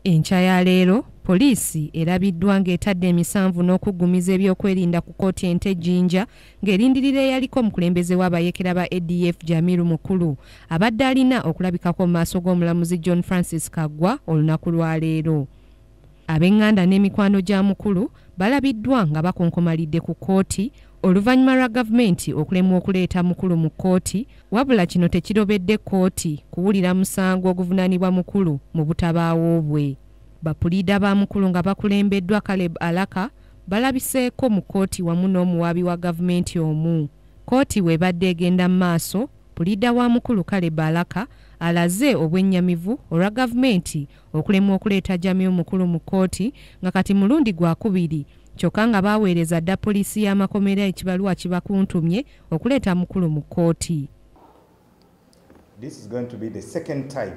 Enkya ya leero poliisi erabiddwa ng'etadde emisanvu n'okuggumiza ebyokwerinda ku kkooti ente Jinja ng'erindirira eyaliko omukulembeze w'abayeekera ba ADF Jamiru Mukulu abadde alina okulabikako mu maaso g'omulamuzi John Francis Kaggwa olunaku lwa leero. Ab'enganda n'emikwano gya Mukulu balabiddwa nga bakonkomalidde ku kkooti oluvannyuma lwa gavumenti okulemwa okuleeta Mukulu mu kkooti, wabula kino tekirobedde kkooti kuwulira musango oguvunaanibwa Mukulu mu butabaawo bwe. Bapuliida ba Mukulu nga bakulembeddwa Caleb Alaka balabiseeko mu kkooti wamu n'omuwaabi wa gavumenti omu. Kkooti w'ebadde egenda mu maaso, puliida wa Mukulu Caleb Alaka alaze obwennyamivu olwa gavumenti okulemwa okuleeta Jamiru Mukulu mu kkooti nga kati mulundi gwakubiri kyokka nga baaweereza dda poliisi y'amakomera ekibaluwa kibakuntumye okuleeta Mukulu mu kkooti. This is going to be the second time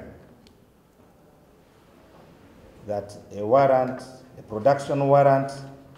that a production warrant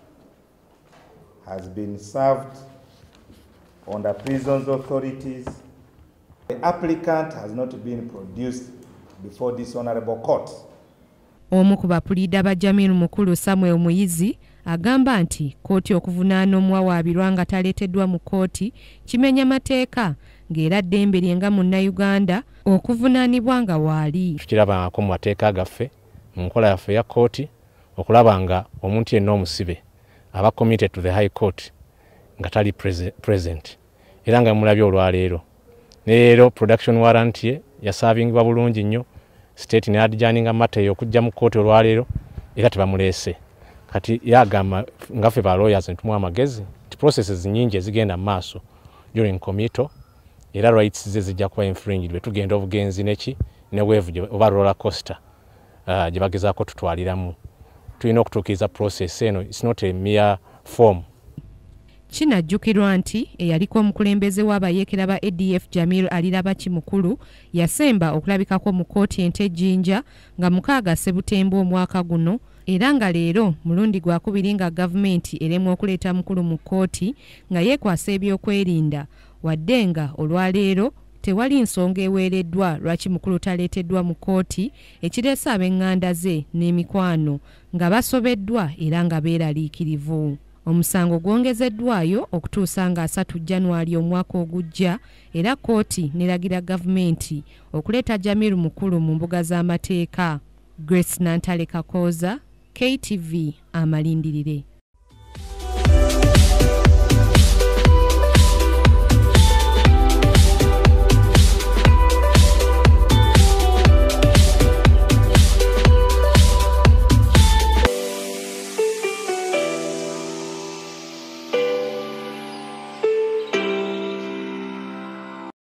has been served on the prisons authorities. The applicant has not been produced before this honorable court. Omu ku bapuliida ba Jamiru Mukulu Samuel Muyizi agamba nti kkooti okuvunaana omuwawaabirwa nga taleeteddwa mu kkooti kimenya mateeka ng'era ddembe lye nga munnayuganda okuvunaanibwa nga waali. Tukirabangako mu mateeka gaffe mu nkola yaffe ya kkooti okulaba nga omuntu yenna omusibe aba committed to the high court nga tali present era nga mulabye olwaleero. Leero production warrant ye yasaavingibwa bulungi nnyo, state ne adjourninga matter y'okujja mu kkooti olwaleero era tebamuleese. Kati yagamba nga ffe ba lawyers ntumuwa amagezi ti processes nnyingi ezigenda mu maaso during committal era rights ze zijja kuba infringed bwe tugenda obugenzi neki ne wave oba roller coaster gye bagezaako tutwaliramu. Tulina okutuukiriza process eno, it's not a mere form. Kinajjukirwa nti eyaliko omukulembeze w'abayeekera ba ADF Jamiru Alirabaki Mukulu yasemba okulabikako mu kkooti ente Jinja nga 6 Septemba omwaka guno era nga leero mulundi gwakubiri nga gavumenti eremwa okuleeta Mukulu mu kkooti nga yeekwasa ebyokwerinda wadde nga olwaleero tewali nsonga eweereddwa lwaki Mukulu taleeteddwa mu kkooti ekireese ab'enganda ze n'emikwano nga basobeddwa era nga beeraliikirivu. Omusango gwongezeddwayo okutuusa nga 3 January omwaka ogujja era kkooti neragira gavumenti okuleeta Jamiru Mukulu mu mbuga z'amateeka. Grace Nantale Kakoza, KTV Amalindirire.